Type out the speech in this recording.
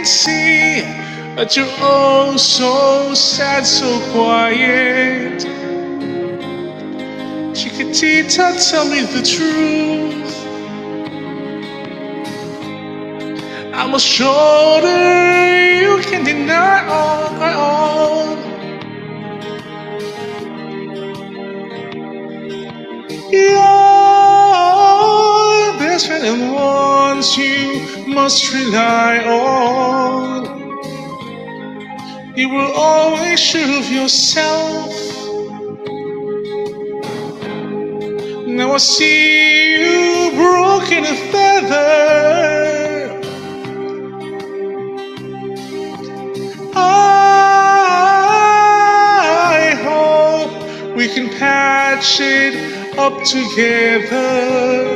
can see that you're oh so sad, so quiet. Chikitita, tell me the truth. I'm a shoulder you can deny on my own. Your best friend and ones you must rely on. You were always sure of yourself. Now I see you broken a feather. I hope we can patch it up together.